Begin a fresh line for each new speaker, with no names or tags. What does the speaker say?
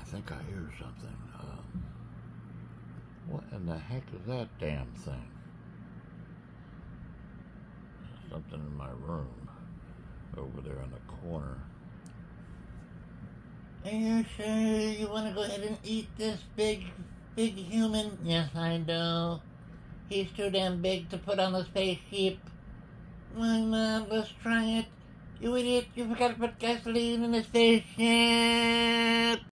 think I hear something. What in the heck is that damn thing? Something in my room over there in the corner.
Are you sure you want to go ahead and eat this big human? Yes, I do. He's too damn big to put on the spaceship. Why not? Let's try it. You idiot, you forgot to put gasoline in the spaceship.